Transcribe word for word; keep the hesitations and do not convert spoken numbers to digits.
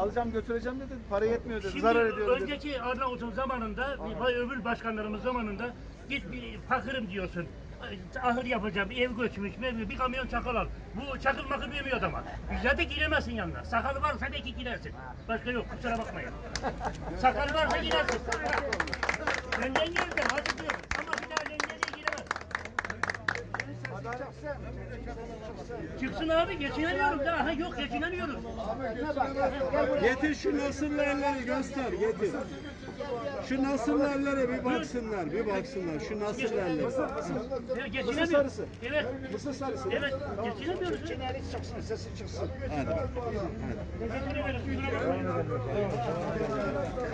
alacağım götüreceğim dedi. Para yetmiyor dedi. Şimdi Zarar ediyor dedi. önceki Arnavut'un zamanında, vay öbür başkanlarımız zamanında git bir fakırım diyorsun. Ahır yapacağım, ev göçmüş, mevcut, bir kamyon çakal al. Bu çakıl makıl vermiyor adama. Bize de giremezsin yanına. Sakalı varsa da iki girersin. Başka yok, kusura bakmayın. Sakalı varsa girersin. Benden geldim, hadi diyorum. Ama bir daha lengeliğe giremez. Çıksın abi, geçinemiyorum daha. Ha, yok, geçinemiyoruz. Getir şu nasırlı elleri göster, getir. Şu nasırlı ellere bir baksınlar, bir baksınlar. Şu nasırlı elleri. Evet, geçinemiyoruz. Evet. Mısır sarısı. Evet, geçinemiyoruz. çıksın, sesi çıksın. Hadi. Hadi. Teşekkür ederim.